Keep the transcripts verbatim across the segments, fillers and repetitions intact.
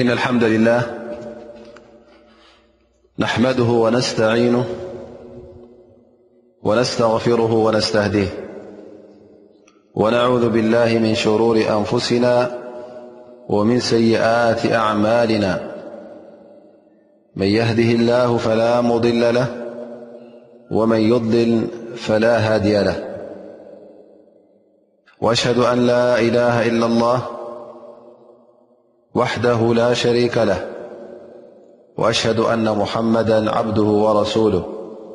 إن الحمد لله نحمده ونستعينه ونستغفره ونستهديه ونعوذ بالله من شرور أنفسنا ومن سيئات أعمالنا من يهده الله فلا مضل له ومن يضلل فلا هادي له وأشهد أن لا إله إلا الله وحده لا شريك له وأشهد أن محمدًا عبده ورسوله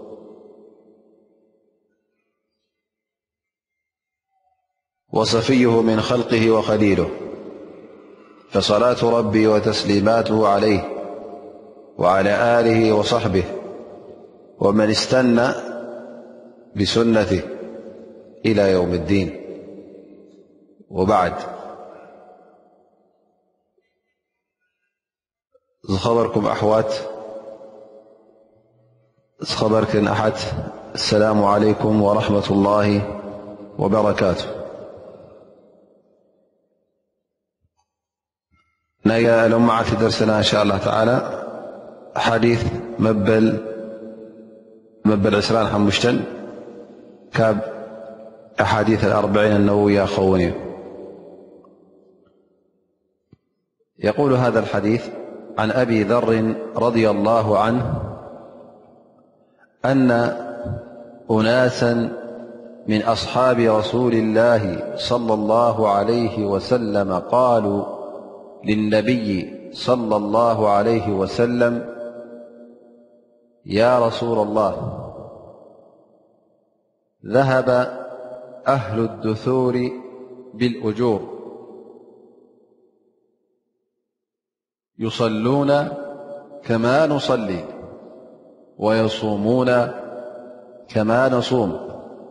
وصفيه من خلقه وخليله فصلاة ربي وتسليماته عليه وعلى آله وصحبه ومن استنى بسنته إلى يوم الدين وبعد خبركم أحوات خبركن أحد السلام عليكم ورحمة الله وبركاته نيا لمعة في درسنا إن شاء الله تعالى حديث مبل مبل عسران حمشتن كاب أحاديث الأربعين النووية خوني يقول هذا الحديث عن أبي ذر رضي الله عنه أن أناسا من أصحاب رسول الله صلى الله عليه وسلم قالوا للنبي صلى الله عليه وسلم يا رسول الله ذهب أهل الدثور بالأجور يصلون كما نصلي ويصومون كما نصوم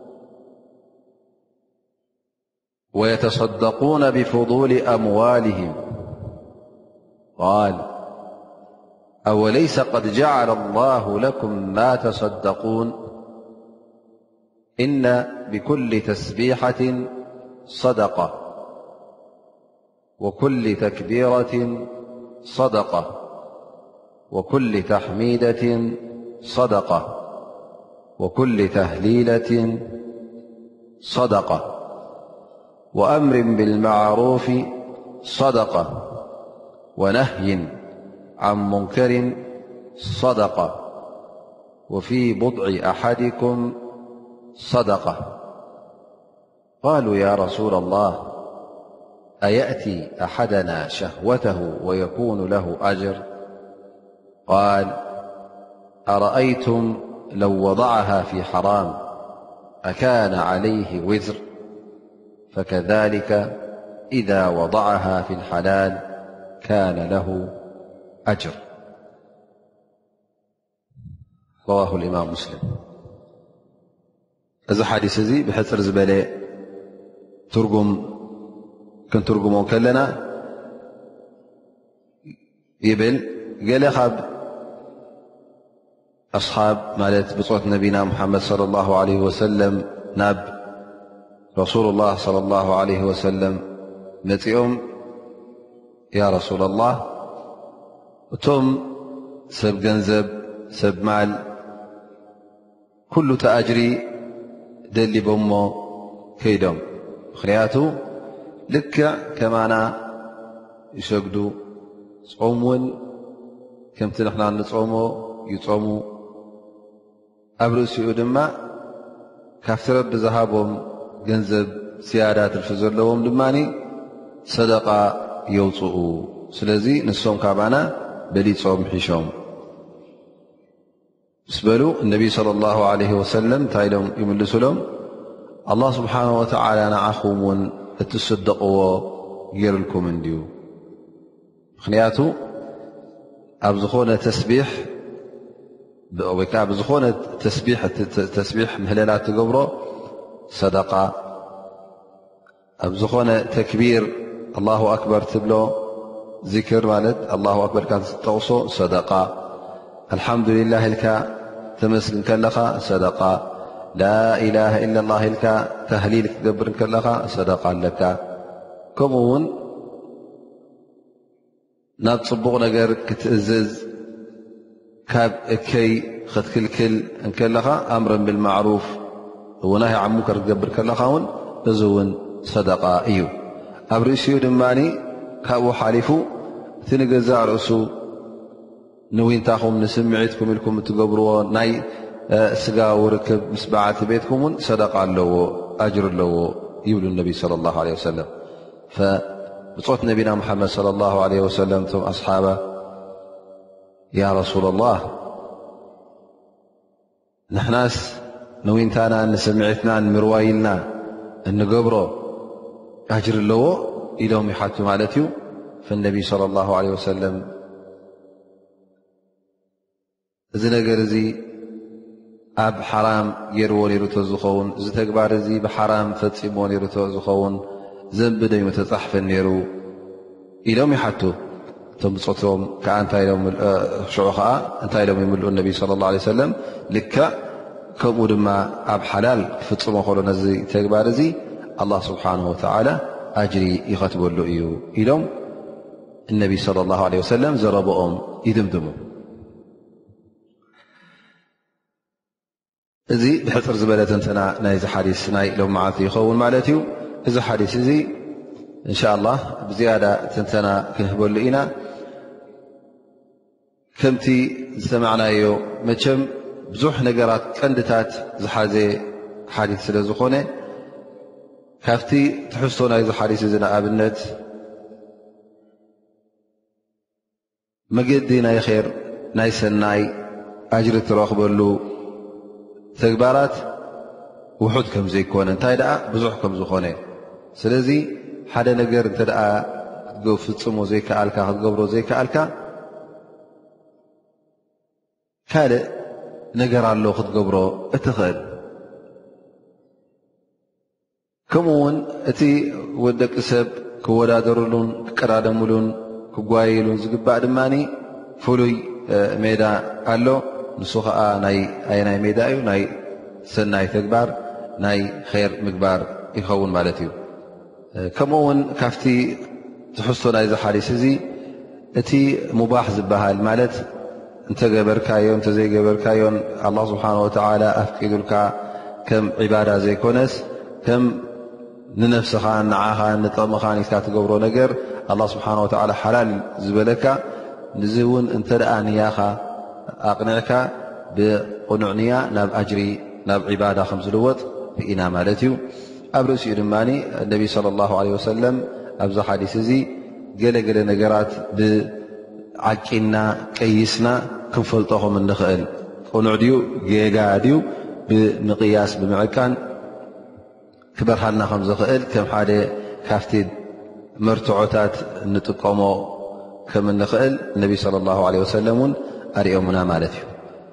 ويتصدقون بفضول أموالهم قال أوليس قد جعل الله لكم ما تصدقون إن بكل تسبيحة صدقة وكل تكبيرة صدقة وكل تحميدة صدقة وكل تهليلة صدقة وأمر بالمعروف صدقة ونهي عن منكر صدقة وفي بضع أحدكم صدقة قالوا يا رسول الله أيأتي أحدنا شهوته ويكون له أجر قال أرأيتم لو وضعها في حرام أكان عليه وزر فكذلك إذا وضعها في الحلال كان له أجر رواه الإمام مسلم إذا حديث ذي بحثر زبالة ترجم كنترجمون كلنا يبل قال خاب أصحاب مالت بصوت نبينا محمد صلى الله عليه وسلم ناب رسول الله صلى الله عليه وسلم نتيهم يا رسول الله وتم سب جنزب سب مال كل تأجري دلي بأمه كيدم خنياته لكع كمانا يسجدوا صومون كمت نحنا نصومو يصوموا أبرسيو دما كافترب بذهابهم جنزب سيادات الفزر لهم دماني صدقة يوصؤوا سلزي نصوم كابانا بلي صوم حشوم اسبلوا النبي صلى الله عليه وسلم تايلهم يملسوا لهم الله سبحانه وتعالى نعخومون اتصدقوا غير لكم انديو مخنياتو أبزخونة تسبيح وكا أبزخونة تسبيح تسبيح مهللات تقبره صدقة أبزخونة تكبير الله أكبر تبلو ذكر مالت الله أكبر كانت تتوصو صدقة الحمد لله لك تمسكن كلخا صدقة لا إله إلا الله لك تهليلك تقبر كلخا صدقة لك كمون ናብ ፅቡቕ ነገር ክትእዝዝ ካብ እከይ ክትክልክል እንከለኻ ኣምረን ብልማዕሩፍ ወናሂ ዐን ሙንከር ክትገብር ከለኻ እውን እዚ እውን ሰደቃ እዩ። ኣብ ርእሲኡ ድማኒ ካብኡ ሓሊፉ እቲ ንገዛእ ርእሱ ንዊንታኹም ንስምዒትኩም ኢልኩም እትገብርዎ ናይ ስጋዊ ርክብ ምስ በዓልቲ ቤትኩም እውን ሰደቃ ኣለዎ ኣጅር ኣለዎ ይብሉ ነቢ ሰለላሁ ዐለይሂ ወሰለም። ብፆት ነቢና ሙሐመድ ሰለላሁ ዐለይሂ ወሰለም እቶም ኣስሓባ ያ ረሱለላህ ንሕናስ ንዊንታና ንስምዒትና ንምርዋይልና እንገብሮ ኣጅር ኣለዎ ኢሎም ይሓቱ ማለት እዩ። ፈነቢይ ሰለላሁ ዐለይሂ ወሰለም እዚ ነገር እዚ ኣብ ሓራም ገይርዎ ነይሩቶ ዝኸውን እዚ ተግባር እዚ ብሓራም ፈፂምዎ ነይሩቶ ዝኸውን ዘንቢ ደይሙ ተፃሕፈን ነይሩ ኢሎም ይሓቱ። እቶም ብፆቶም ከዓ እንታይ ኢሎም ሽዑ ከዓ እንታይ ኢሎም ይምልኡ ነቢ ሰለላሁ ዐለይሂ ወሰለም ልክዕ ከምኡ ድማ ኣብ ሓላል ክፍፅሞ ከሎ ነዚ ተግባር እዚ ኣላህ ስብሓነሁ ወተዓላ ኣጅሪ ይኸትበሉ እዩ ኢሎም እነቢ ሰለላሁ ዐለይሂ ወሰለም ዘረብኦም ይድምድሙ። እዚ ብሕፅር ዝበለ ተንተና ናይዚ ሓዲስ ናይ ሎም መዓልቲ ይኸውን ማለት እዩ። እዚ ሓዲስ እዚ እንሻ አላህ ብዝያዳ ተንተና ክንህበሉ ኢና። ከምቲ ዝሰማዕናዮ መቸም ብዙሕ ነገራት ቀንድታት ዝሓዘ ሓዲስ ስለ ዝኾነ ካብቲ ትሕዝቶ ናይዚ ሓዲስ እዚ ንኣብነት መገዲ ናይ ኼር ናይ ሰናይ ኣጅሪ ትረኽበሉ ተግባራት ውሑድ ከም ዘይኮነ እንታይ ደኣ ብዙሕ ከም ዝኾነ ስለዚ ሓደ ነገር እንተ ደኣ ክትፍፅሞ ዘይከኣልካ ክትገብሮ ዘይከኣልካ ካልእ ነገር ኣሎ ክትገብሮ እትኽእል። ከምኡ ውን እቲ ወደቂ ሰብ ክወዳደሩሉን ክቀዳደሙሉን ክጓየሉን ዝግባእ ድማኒ ፍሉይ ሜዳ ኣሎ። ንሱ ከዓ ናይ ኣየናይ ሜዳ እዩ? ናይ ሰናይ ተግባር ናይ ኼር ምግባር ይኸውን ማለት እዩ። ከምኡ ውን ካብቲ ትሕዝቶ ናይዚ ሓዲስ እዚ እቲ ሙባሕ ዝበሃል ማለት እንተገበርካዮ እንተዘይገበርካዮን ኣላህ ስብሓነሁ ወተዓላ ኣፍቂዱልካ ከም ዒባዳ ዘይኮነስ ከም ንነፍስኻ ንዓኻ ንጠቕምኻን ኢልካ ትገብሮ ነገር ኣላህ ስብሓነሁ ወተዓላ ሓላል ዝበለካ ንዚ እውን እንተ ደኣ ንያኻ ኣቕኒዕካ ብቕኑዕ ንያ ናብ ኣጅሪ ናብ ዒባዳ ከም ዝልወጥ ብኢና ማለት እዩ። ኣብ ርእሲኡ ድማኒ እነቢ ሰለላሁ ዐለይሂ ወሰለም ኣብዚ ሓዲስ እዚ ገለገለ ነገራት ብዓቂና ቀይስና ክንፈልጦኹም እንኽእል ቅኑዕ ድዩ ጌጋ ድዩ ብምቕያስ ብምዕቃን ክበርሃልና ከም ዝኽእል ከም ሓደ ካፍቲ መርትዖታት እንጥቀሞ ከም እንኽእል እነቢ ሰለላሁ ዐለይሂ ወሰለም እውን ኣሪኦሙና ማለት እዩ።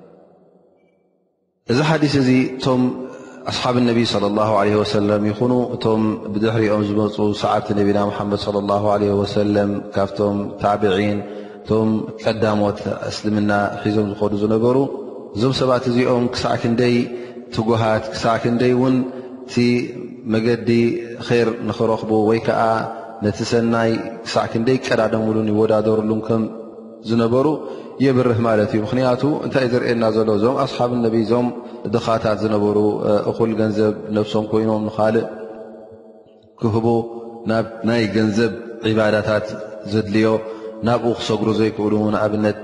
እዚ ሓዲስ እዚ እቶም ኣስሓብ ነቢ ሰለላሁ ዐለይሂ ወሰለም ይኹኑ እቶም ብድሕሪኦም ዝመፁ ሰዓብቲ ነቢና ሙሐመድ ሰለላሁ ዐለይሂ ወሰለም ካብቶም ታቢዒን እቶም ቀዳሞት እስልምና ሒዞም ዝኸዱ ዝነበሩ እዞም ሰባት እዚኦም ክሳዕ ክንደይ ትጉሃት ክሳዕ ክንደይ እውን እቲ መገዲ ኼር ንኽረኽቡ ወይ ከዓ ነቲ ሰናይ ክሳዕ ክንደይ ቀዳደምሉን ይወዳደሩሉን ከም ዝነበሩ የብርህ ማለት እዩ። ምክንያቱ እንታይ ዝርአየና ዘሎ እዞም ኣስሓብ ነቢ እዞም ድኻታት ዝነበሩ እኹል ገንዘብ ነፍሶም ኮይኖም ንኻልእ ክህቡ ናብ ናይ ገንዘብ ዒባዳታት ዘድልዮ ናብኡ ክሰግሩ ዘይክእሉ ንኣብነት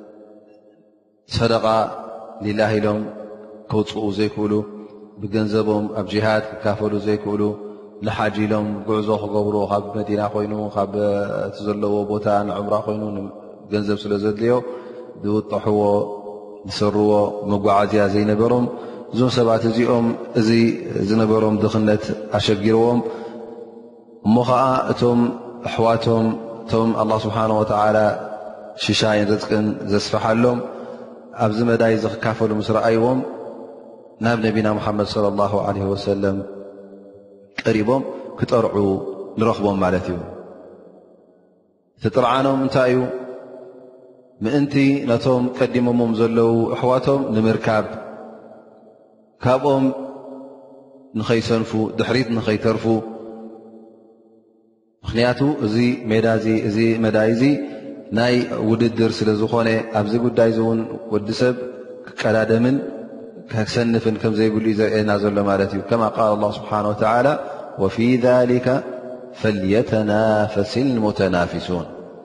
ሰደቃ ሊላህ ኢሎም ከውፅኡ ዘይክእሉ ብገንዘቦም ኣብ ጅሃድ ክካፈሉ ዘይክእሉ ንሓጂ ኢሎም ጉዕዞ ክገብሩ ካብ መዲና ኮይኑ ካብ እቲ ዘለዎ ቦታ ንዑምራ ኮይኑ ገንዘብ ስለ ዘድልዮ ዝውጥሕዎ ዝሰርዎ መጓዓዝያ ዘይነበሮም እዞም ሰባት እዚኦም እዚ ዝነበሮም ድኽነት ኣሸጊርዎም እሞ ከዓ እቶም ኣሕዋቶም እቶም ኣላህ ስብሓነሁ ወተዓላ ሽሻይን ርዝቅን ዘስፈሓሎም ኣብዚ መዳይ ዝክካፈሉ ምስ ረኣይዎም ናብ ነቢና ሙሐመድ ሰለላሁ ዐለይሂ ወሰለም ቀሪቦም ክጠርዑ ንረኽቦም ማለት እዩ። ትጥርዓኖም እንታይ እዩ? ምእንቲ ነቶም ቀዲሞሞም ዘለዉ ኣሕዋቶም ንምርካብ ካብኦም ንኸይሰንፉ ድሕሪት ንኸይተርፉ ምክንያቱ እዚ ሜዳ እዚ እዚ መዳይ እዚ ናይ ውድድር ስለ ዝኾነ ኣብዚ ጉዳይ እውን ወዲ ሰብ ክቀዳደምን ክሰንፍን ከም ዘይብሉ ዘርእየና ዘሎ ማለት እዩ ከማ ቃል الله سبحانه وتعالى وفي ذلك فليتنافس المتنافسون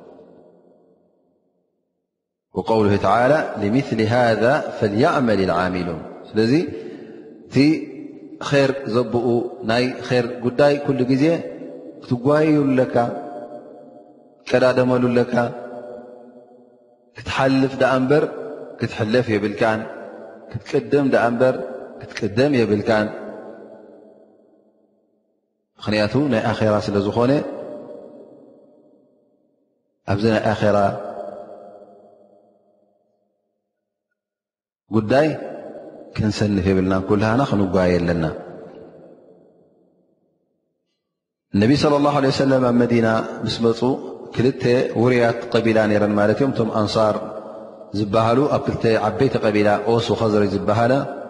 وقوله تعالى لمثل هذا فليعمل العاملون ስለዚ እቲ خير ዘብኡ ናይ خير ጉዳይ ኩሉ ግዜ ክትጓየዩለካ ቀዳደመሉለካ ክትሓልፍ ዳኣ እምበር ክትሕለፍ የብልካን ክትቅደም ዳኣ እምበር ክትቅደም የብልካን ምክንያቱ ናይ ኣኼራ ስለ ዝኾነ ኣብዚ ናይ ኣኼራ ጉዳይ ክንሰንፍ የብልና ኩልሃና ክንጓየ ኣለና ነቢ صلى الله عليه وسلم ኣብ መዲና ምስ መፁ ክልተ ውርያት ቀቢላ ነይረን ማለት እዮም እቶም ኣንሳር ዝበሃሉ ኣብ ክልተ ዓበይቲ ቀቢላ ኦስ ወኸዝረጅ ዝበሃለ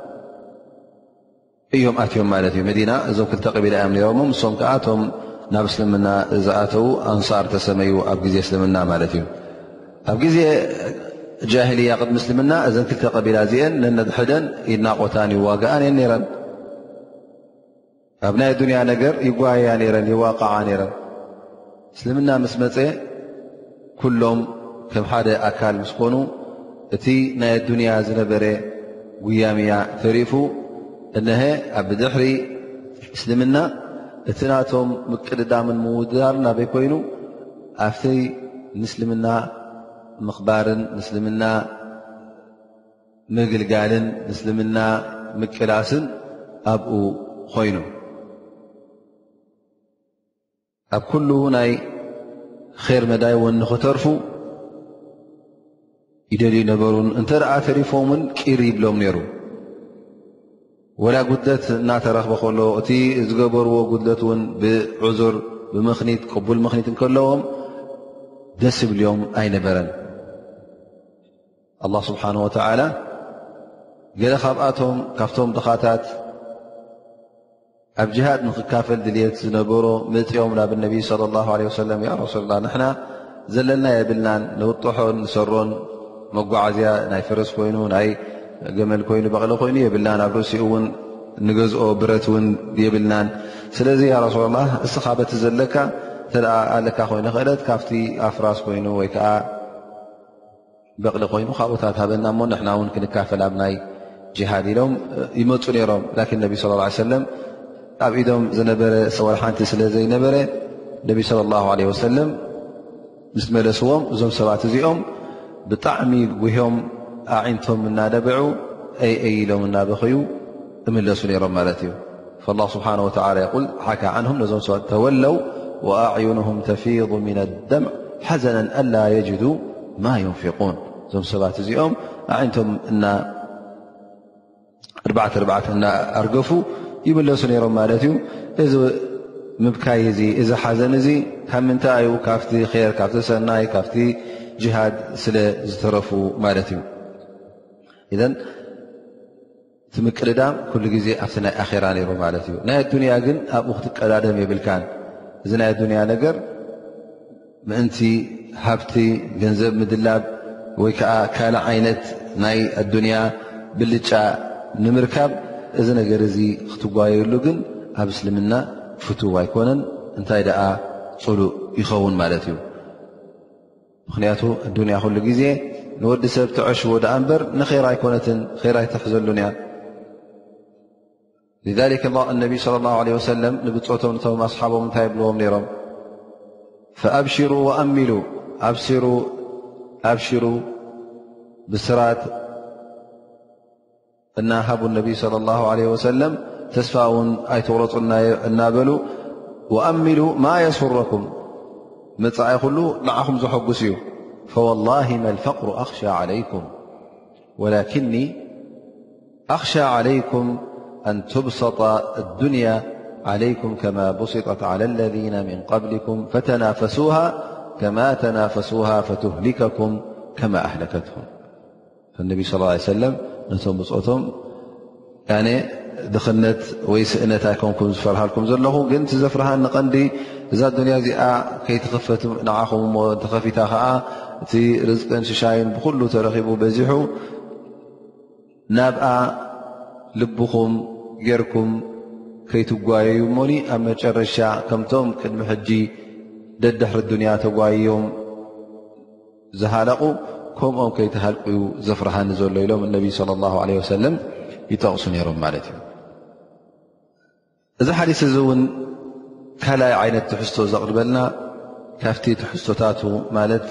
እዮም ኣትዮም ማለት እዩ መዲና እዞም ክልተ ቀቢላ እዮም ነይሮም ንሶም ከዓ እቶም ናብ እስልምና ዝኣተዉ ኣንሳር ተሰመዩ ኣብ ግዜ እስልምና ማለት እዩ ኣብ ግዜ ጃሂልያ ቅድሚ እስልምና እዘን ክልተ ቀቢላ እዚአን ነነድሕደን ይናቆታን ይዋግኣን እየን ነይረን ኣብ ናይ ዱንያ ነገር ይጓያ ነይረን ይዋቕዓ ነይረን እስልምና ምስ መፀ ኩሎም ከም ሓደ ኣካል ምስ ኮኑ እቲ ናይ ዱንያ ዝነበረ ጉያምያ ተሪፉ እነሀ ኣብ ድሕሪ እስልምና እቲ ናቶም ምቅድዳምን ምውዳር ናበይ ኮይኑ ኣብቲ ንእስልምና ምኽባርን ንእስልምና ምግልጋልን ንእስልምና ምቅላስን ኣብኡ ኮይኑ ኣብ ኩሉ ናይ ኼር መዳይ እውን ንኽተርፉ ይደልዩ ነበሩን እንተ ደኣ ተሪፎምን ቂር ይብሎም ነይሩ ወላ ጉድለት እናተረኽበ ከሎ እቲ ዝገበርዎ ጉድለት እውን ብዕዙር ብምኽኒት ቅቡል ምኽኒት እንከለዎም ደስ ይብልዮም ኣይነበረን አላህ ስብሓነሁ ወተዓላ ገለ ካብኣቶም ካብቶም ድኻታት ኣብ ጅሃድ ንክካፈል ድልየት ዝነበሮ ምእጥኦም ናብ ነቢ صለى الله عليه وسلم ያ ረሱላ ላህ ንሕና ዘለና የብልናን ንውጥሖን ንሰሮን መጓዓዝያ ናይ ፈረስ ኮይኑ ናይ ገመል ኮይኑ በቕሊ ኮይኑ የብልናን ኣብ ርእሲኡ እውን ንገዝኦ ብረት እውን የብልናን ስለዚ ያ ረሱላ ላህ እስኻ በቲ ዘለካ ተደኣ ኣለካ ኮይኑ ክእለት ካብቲ ኣፍራስ ኮይኑ ወይ ከዓ በቕሊ ኮይኑ ካብኡታት ሃበና እሞ ንሕና እውን ክንካፈል ኣብ ናይ ጅሃድ ኢሎም ይመፁ ነይሮም ላኪን ነቢ صለى اه عليه وسلم ኣብ ኢዶም ዝነበረ ሰወር ሓንቲ ስለ ዘይነበረ ነቢ صلى الله عليه وسلم ምስ መለስዎም እዞም ሰባት እዚኦም ብጣዕሚ ጉሆም ኣዒንቶም እናደብዑ ኣይ ኣይ ኢሎም እናበኸዩ እምለሱ ነይሮም ማለት እዩ فالله سبحانه وتعالى يقول حكى عنهم نزوم سواء تولوا وأعينهم تفيض من الدمع حزنا ألا يجدوا ما ينفقون زوم سبات زيهم أعينتم إن أربعة أربعة إن أرقفوا يبلسوا نيرهم مالتهم إذا مبكاي زي إذا حزن زي هم من تايو كافتي خير كافتي سناي كافتي جهاد سلا زترفوا مالتهم إذن ትምቅልዳም ኩሉ ግዜ ኣብቲ ናይ ኣኼራ ነይሩ ማለት እዩ ናይ ዱንያ ግን ኣብኡ ክትቀዳደም የብልካን እዚ ናይ ዱንያ ነገር ምእንቲ ሃብቲ ገንዘብ ምድላብ ወይ ከዓ ካልእ ዓይነት ናይ ኣዱንያ ብልጫ ንምርካብ እዚ ነገር እዚ ክትጓየሉ ግን ኣብ እስልምና ፍቱው ኣይኮነን እንታይ ደኣ ፅሉእ ይኸውን ማለት እዩ ምክንያቱ ዱንያ ኩሉ ግዜ ንወዲ ሰብ ትዕሽቦ ደኣ እምበር ንኼራ ኣይኮነትን ኼራ ኣይትሕዘሉን እያ لذلك الله النبي صلى الله عليه وسلم نبصوتهم نتوم أصحابهم انتهي بلوهم نيرهم فأبشروا وأملوا أبشروا أبشروا بسرات أنها هبوا النبي صلى الله عليه وسلم تسفاون أي تورط النابلوا وأملوا ما يسركم متعي خلوا معهم زحقسيو فوالله ما الفقر أخشى عليكم ولكني أخشى عليكم أن تبسط الدنيا عليكم كما بسطت على الذين من قبلكم فتنافسوها كما تنافسوها فتهلككم كما أهلكتهم فالنبي صلى الله عليه وسلم نتم بصوتهم يعني دخلت ويسئنت أيكمكم زفرها لكم زلهم قلت زفرها النقندي إذا الدنيا زي كي تخفت نعاهم وتخفتها እቲ ርዝቅን ሽሻይን ብኩሉ ተረኺቡ በዚሑ ናብኣ ልብኹም ጌርኩም ከይትጓየዩ እሞኒ ኣብ መጨረሻ ከምቶም ቅድሚ ሕጂ ደድሕሪ ዱንያ ተጓዮም ዝሃለቑ ከምኦም ከይተሃልቁዩ ዘፍርሃኒ ዘሎ ኢሎም እነቢ ሰለላሁ ዐለይሂ ወሰለም ይጠቕሱ ነይሮም ማለት እዩ። እዚ ሓዲስ እዚ እውን ካልኣይ ዓይነት ትሕዝቶ ዘቕርበልና ካፍቲ ትሕዝቶታቱ ማለት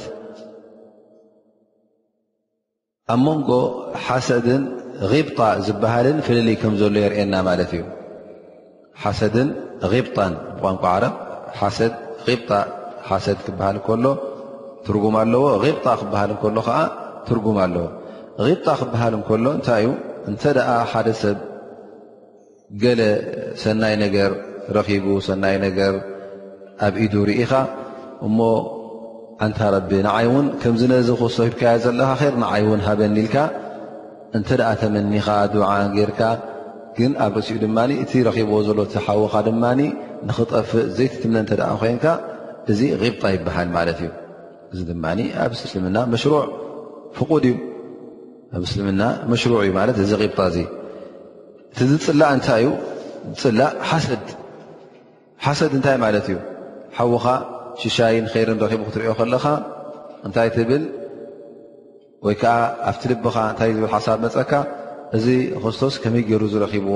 ኣብ መንጎ ሓሰድን غብጣ ዝበሃልን ፍልልይ ከም ዘሎ የርእየና ማለት እዩ። ሓሰድን غብጣን ብቋንቋ ዓረብ ሓሰድ غብጣ ሓሰድ ክበሃል ከሎ ትርጉም ኣለዎ። غብጣ ክበሃል ከሎ ከዓ ትርጉም ኣለዎ። غብጣ ክበሃል ከሎ እንታይ እዩ? እንተ ደኣ ሓደ ሰብ ገለ ሰናይ ነገር ረኺቡ ሰናይ ነገር ኣብ ኢዱ ርኢኻ እሞ ኣንታ ረቢ ንዓይ እውን ከምዚ ነዚ ክሶ ሂብካያ ዘለኻ ኸይር ንዓይ እውን ሃበኒ ኢልካ እንተ ደኣ ተመኒኻ ዱዓ ጌርካ ግን ኣብ ርእሲኡ ድማ እቲ ረኺብዎ ዘሎ ተሓውኻ ድማ ንኽጠፍእ ዘይትትምነ እንተ ደኣ ኮንካ እዚ غብጣ ይበሃል ማለት እዩ። እዚ ድማ ኣብ እስልምና መሽሩዕ ፍቁድ እዩ። ኣብ እስልምና መሽሩዕ እዩ ማለት እዚ غብጣ እዚ እቲ ዝፅላእ እንታይ እዩ? ዝፅላእ ሓሰድ ሓሰድ እንታይ ማለት እዩ? ሓውኻ ሽሻይን ኸይርን ረኺቡ ክትሪኦ ከለኻ እንታይ ትብል ወይ ከዓ ኣብቲ ልብኻ እንታይ ዝብል ሓሳብ መፀካ እዚ ክርስቶስ ከመይ ገይሩ ዝረኺብዎ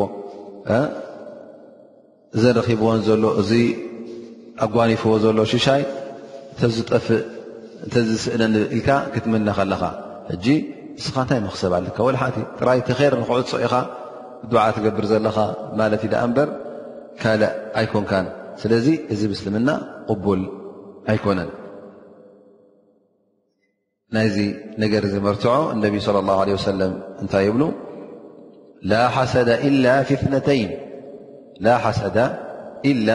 ዘረኺብዎን ዘሎ እዚ ኣጓኒፍዎ ዘሎ ሽሻይ እንተዝጠፍእ እንተዝስእነኒ ኢልካ ክትምነ ከለኻ ሕጂ እስኻ እንታይ መክሰብ ኣለካ? ወላሓቲ ጥራይ እቲ ኸይር ንክዕፆ ኢኻ ዱዓ ትገብር ዘለኻ ማለት እዩ ዳ እምበር ካልእ ኣይኮንካን። ስለዚ እዚ ብእስልምና ቅቡል ኣይኮነን። ናይዚ ነገር ዝመርትዖ እነቢ ሰለላሁ ዐለይሂ ወሰለም እንታይ ይብሉ? ላ ሓሰደ ኢላ ፊ እትነተይን ላ ሓሰደ ኢላ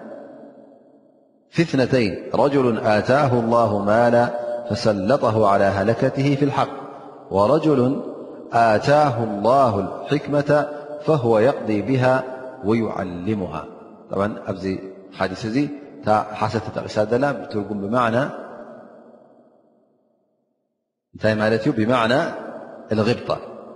ፊ እትነተይን ረጅሉ ኣታሁ ላሁ ማላ ፈሰለጠሁ ዐላ ሃለከትህ ፊ ልሓቅ ወረጅሉ آتاه الله الحكمة فهو يقضي بها ويعلمها. طبعا أبزي حديث زي تا حسد تقصاد لا بترجم بمعنى انتهي مالتي بمعنى الغبطة.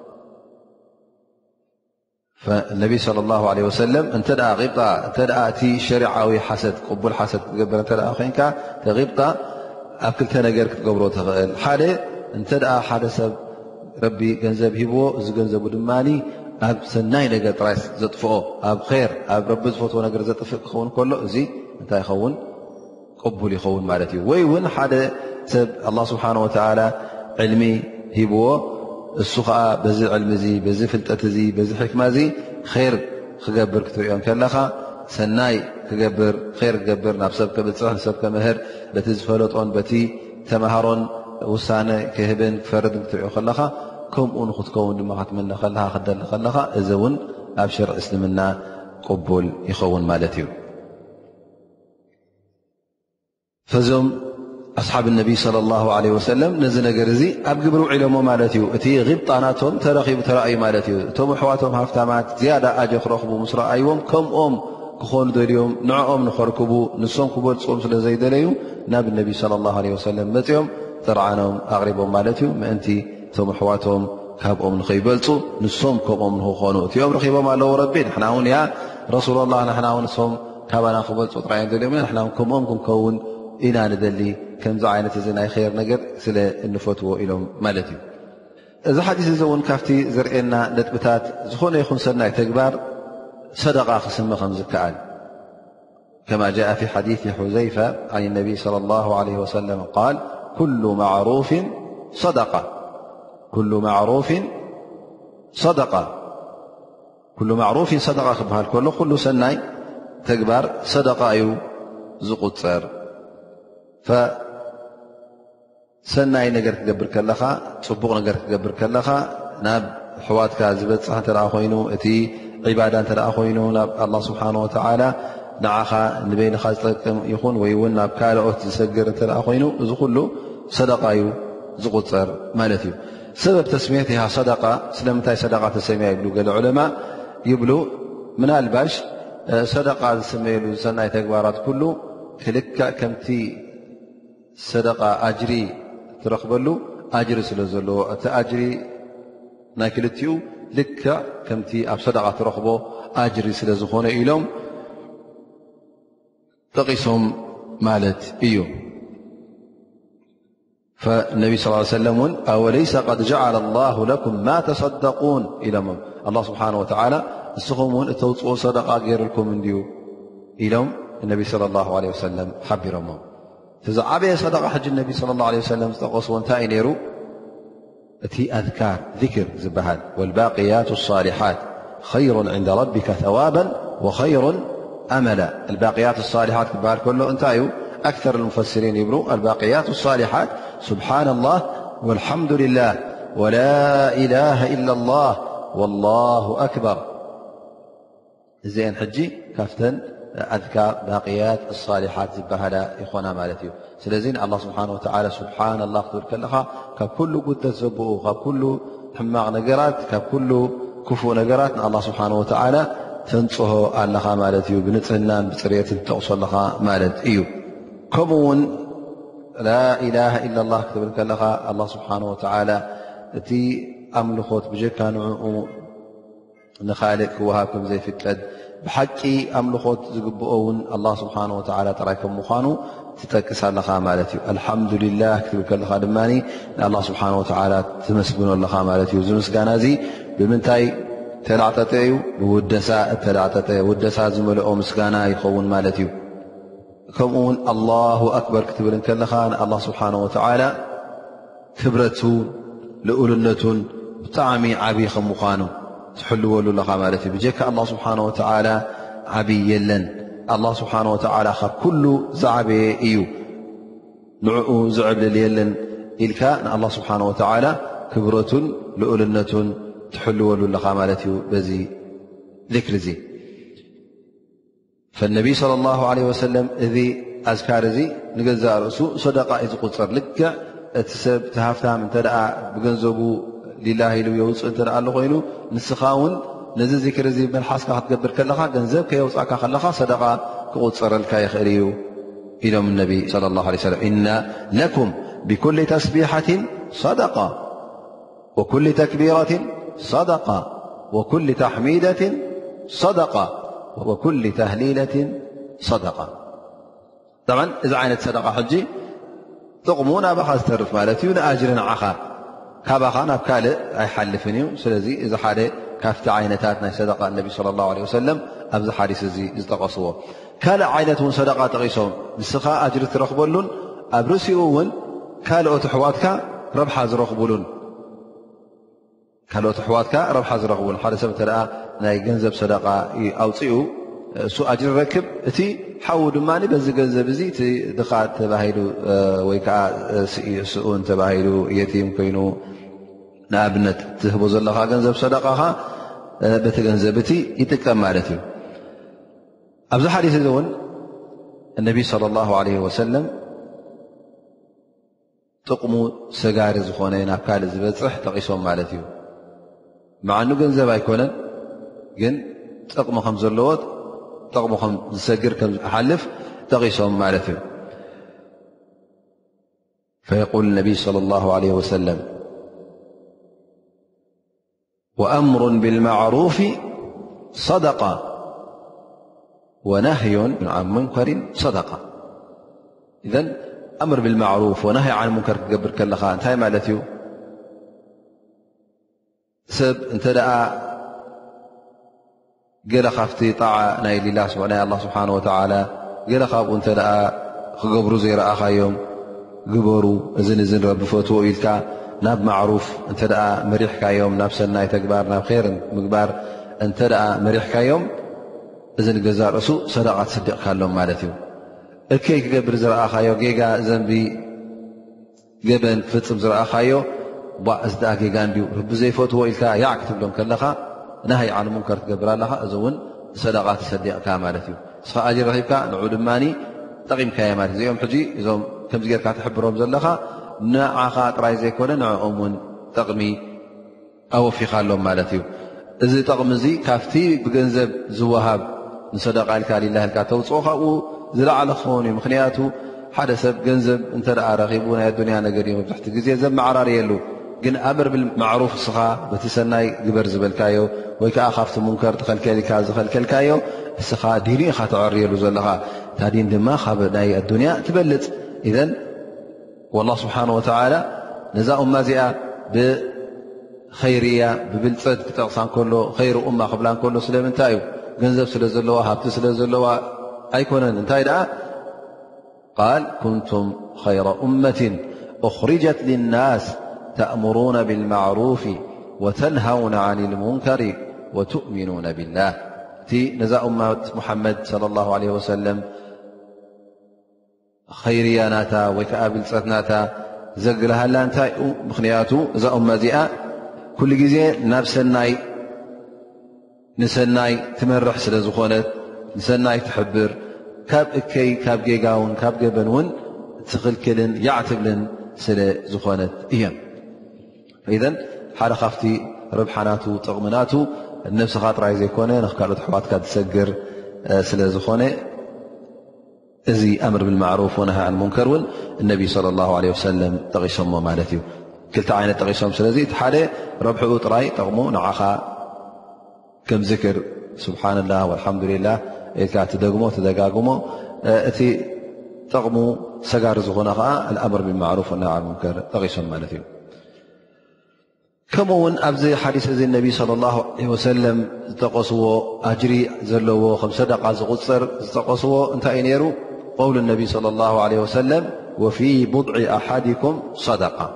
فالنبي صلى الله عليه وسلم انتدأ غبطة انتدأ تي شرعة حسد قبول حسد تقبل انتدأ أخينك تغبطة أكل تنقر تقبله تغير حالة انتدأ حدث ረቢ ገንዘብ ሂብዎ እዚ ገንዘቡ ድማኒ ኣብ ሰናይ ነገር ጥራይ ዘጥፍኦ ኣብ ኸይር ኣብ ረቢ ዝፈትዎ ነገር ዘጥፍእ ክኸውን ከሎ እዚ እንታይ ይኸውን? ቅቡል ይኸውን ማለት እዩ። ወይ እውን ሓደ ሰብ ኣላህ ስብሓነሁ ወተዓላ ዕልሚ ሂብዎ እሱ ከዓ በዚ ዕልሚ እዚ በዚ ፍልጠት እዚ በዚ ሕክማ እዚ ኸይር ክገብር ክትሪኦም ከለኻ ሰናይ ክገብር ኸይር ክገብር ናብ ሰብ ከብፅሕ ንሰብ ከምህር በቲ ዝፈለጦን በቲ ተምሃሮን ውሳነ ክህብን ክፈርድን ክትሪኦ ከለኻ ከምኡ ንኽትከውን ድማ ክትመነ ከለኻ ክደሊ ከለኻ እዚ እውን ኣብ ሸርዒ እስልምና ቅቡል ይኸውን ማለት እዩ። ፈዞም ኣስሓብ ነቢይ ሰለላሁ ዐለይሂ ወሰለም ነዚ ነገር እዚ ኣብ ግብሪ ውዒሎሞ ማለት እዩ። እቲ غብጣናቶም ተረኺቡ ተረእዩ ማለት እዩ። እቶም ኣሕዋቶም ሃፍታማት ዝያዳ ኣጀ ክረኽቡ ምስ ረኣይዎም ከምኦም ክኾኑ ደልዮም ንዕኦም ንኸርክቡ ንሶም ክበልፅዎም ስለ ዘይደለዩ ናብ ነቢይ ሰለላሁ ዐለይሂ ወሰለም መፅኦም ጥርዓኖም ኣቕሪቦም ማለት እዩ። ምእንቲ እቶም ኣሕዋቶም ካብኦም ንኸይበልፁ ንሶም ከምኦም ንክኾኑ እቲኦም ረኺቦም ኣለዎ ረቢ ንሕና እውን ያ ረሱላ ላህ ንሕና እውን ንሶም ካባና ክበልፁ ጥራዮም ደልዮም ንሕና ከምኦም ክንከውን ኢና ንደሊ ከምዚ ዓይነት እዚ ናይ ኸይር ነገር ስለ እንፈትዎ ኢሎም ማለት እዩ። እዚ ሓዲስ እዚ እውን ካብቲ ዝርኤና ነጥብታት ዝኾነ ይኹን ሰናይ ተግባር ሰደቃ ክስመ ከም ዝከኣል كما جاء في حديث حذيفة عن النبي صلى الله عليه وسلم قال كل معروف صدقة كل معروف صدقة كل معروف صدقة خبها كله كل سناي تكبر صدقة أيو زقصر فسناي نجر تجبر كلخا صبغ نجر تجبر كلخا ناب حواتك زبط ترى خوينو اتي عبادة ترى خوينو الله سبحانه وتعالى نعخا نبين خاصتكم يخون ويون ناب كالوت تسجر ترى خوينو ذو كله صدقة أيو زقصر مالتي سبب تسميتها صدقة سلمتها صدقة تسميها يبلو قال العلماء يبلو من الباش صدقة تسميه سنة تكبارات كله كلك كمتي صدقة أجري ትረክበሉ ኣጅሪ ስለ ዘለዎ እቲ ኣጅሪ ናይ ክልቲኡ ልክዕ ከምቲ ኣብ ሰደቃ ትረክቦ ኣጅሪ ስለ ዝኾነ ኢሎም ጠቂሶም ማለት እዩ فالنبي صلى الله عليه وسلم أوليس قد جعل الله لكم ما تصدقون إلم الله سبحانه وتعالى نسخم توፅኦ صدقة ገይሩልኩም እንድዩ ኢሎም النبي صلى الله عليه وسلم حቢሮሞ تزعبየ صدقة حج النبي صلى الله عليه وسلم ዝተقصዎ እንታይ ነይሩ እቲ أذكار ذكر ዝበሃል والباقيات الصالحات خير عند ربك ثوابا وخير أملا الباقيات الصالحات ክበሃል ከሎ እንታይ እዩ أكثر المفسرين يبرو الباقيات الصالحات سبحان الله والحمد لله ولا إله إلا الله والله أكبر زين حجي كافتن أذكار باقيات الصالحات زبهلا إخوانا مالتي سلزين الله سبحانه وتعالى سبحان الله تقول كلها ككل قدة زبؤ ككل حماق نقرات ككل كفو نقرات الله سبحانه وتعالى تنصه لها مالتي بنتهنان بطريقة توصل لها مالت إيو كمون لا إله إلا الله كتبل كلها الله سبحانه وتعالى تي أملخوت بجكا نعو نخالق وهاكم زي فكرد بحقي أملخوت زقبؤون الله سبحانه وتعالى تراكم مخانو تتكس لها مالتي الحمد لله كتبل كلها دماني الله سبحانه وتعالى تمسكن لها مالتي وزمسكانا زي بمنتاي تلعتتيو بودساء تلعتتي ودساء زملؤو مسكانا يخون مالتي ከምኡውን الله أكبر ክትብል ከለኻ الله سبحانه وتعالى ክብረቱን ልኡልነቱን ብጣዕሚ ዓብይ ከም ምዃኑ ትሕልወሉ ለኻ ማለት እዩ ብጀካ الله سبحانه وتعالى ዓብይ የለን الله سبحانه وتعالى ካብ ኩሉ ዝዓበየ እዩ ንዕኡ ዝዕብልል የለን ኢልካ الله سبحانه وتعالى ክብረቱን ልኡልነቱን ትሕልወሉ ለኻ ማለት እዩ በዚ ذክር እዚ فالنبي صلى الله عليه وسلم ذي أذكار ذي نجزء رأسه صدقاء إذ قصر لك تسب تهافتها من تدعى بجنزبه لله لو يوص تدعى له غيره نسخاون نزل ذكر ذي من حاسك هتقدر كلها جنزب كي يوصعك خلها صدقاء قصر لك يخيريه إلى من النبي صلى الله عليه وسلم إن لكم بكل تسبيحة صدقة وكل تكبيرة صدقة وكل تحميدة صدقة وكل تهليلة صدقة طبعا إذا عينت صدقة حجي تقمونا بخاز ترف مالتي ونأجر عخا كابخا نبكال أي حلفني سلزي إذا حالي كافت عينتاتنا صدقة النبي صلى الله عليه وسلم أبز حارس زي استقصوه كالا عينتهم صدقة تغيسهم نسخاء أجر ترخبلون أبرسيون كالا أتحواتك ربح زرخبلون كالوت حواتك ربح زرغبون حدا سبت لها ناي جنزب صدقة أوصيو سو أجر ركب تي حاول دماني بس جنزب زي تي دخات تباهيلو ويكا سؤون تباهيلو يتيم كينو نابنت تهبوز الله جنزب صدقها بتجنزبتي يتكلم مالتي أبز حديث ذون النبي صلى الله عليه وسلم تقمو سجار زخونين أبكال زبصح تقيسهم مالتي مع أنه جنزب أيكونن جن تقمو خمس اللوت تقمو خمس سجر كم حلف تقيسهم مالتي فيقول النبي صلى الله عليه وسلم وأمر بالمعروف صدقة ونهي عن منكر صدقة إذن أمر بالمعروف ونهي عن المنكر قبر كلها انتهي مالتيو سب انت دعا قيل خافتي طاعة ناي لله سبحانه الله سبحانه وتعالى قيل خاف انت دعا خقبرو زي رأخا يوم قبرو ازن ازن رب فتوه إلكا ناب معروف انت دعا مريحكا يوم ناب سناي تكبار ناب خير مقبار انت دعا مريحكا يوم ازن قزار رسول صدقة تصدق كالهم مالتيو الكي كقبر زرأخايو جيجا زنبي جبن فتم زرأخايو بأزداء جيجان بيو رب زي فوتو إلكا يعكتب لهم كلها نهي عن منكر تقبر لها أزون صدقات تصدق كامالتيو صفاء أجر رهيبكا نعود ماني تقيم كيامات زي يوم حجي إذا كم زير كانت تحبرهم زلخا نعاخا تراي زي كولا نعومون تقمي أو في خالهم مالتيو إذا تقم زي كافتي بجنزب زوهاب نصدق عليك لله الكا توصوها زرع لخوني مخنياته ሓደ ሰብ ገንዘብ እንተ ደኣ ረኺቡ ናይ ኣዱንያ ነገር እዩ መብዛሕቲ ግዜ ዘመዓራርየሉ ግን ኣምር ብልማዕሩፍ እስኻ በቲ ሰናይ ግበር ዝበልካዮ ወይ ከዓ ካብቲ ሙንከር ተኸልከሊካ ዝኸልከልካዮ እስኻ ዲን ኢኻ ተዕርየሉ ዘለኻ እታ ዲን ድማ ካብ ናይ ኣዱንያ ትበልፅ ኢዘን والله سبحانه وتعالى ነዛ እማ እዚኣ ብኸይርያ ብብልፀት ክጠቕሳ ከሎ ኸይር እማ ክብላ ከሎ ስለምንታይ እዩ ገንዘብ ስለ ዘለዋ ሃብቲ ስለ ዘለዋ ኣይኮነን እንታይ ደኣ قال كنتم خير أمة أخرجت للناس تأمرون بالمعروف وتنهون عن المنكر وتؤمنون بالله تي نزا أمة محمد صلى الله عليه وسلم خيريا ناتا ويكأ بلصت ناتا زقلها لا انتاي مخنياتو نزا أمة زئة كل جزء ناب سناي نسناي تمرح سلا زخونت نسناي تحبر كاب اكي كاب جيغاون كاب جبنون تخلكلن يعتبلن سلا زخونت ايام فإذن حاله خافتي ربحاناتو طغمناتو النفس خاطر عايز يكون نخكالو حواتك تسجر سلا زخونه ازي امر بالمعروف ونهى عن المنكر النبي صلى الله عليه وسلم تغيشم مالتي كلتا عين تغيشم سلازي حاله ربحو طراي طغمو نعخا كم ذكر سبحان الله والحمد لله إذا تدقمو تدقاقمو اتي طغمو سجار زخونه الامر بالمعروف والنهى عن المنكر تغيشم مالتي كمون أبزي حديث زي النبي صلى الله عليه وسلم تقصوا أجري زلوا خمس صدقة زغصر تقصوا انت نيرو قول النبي صلى الله عليه وسلم وفي بضع أحدكم صدقة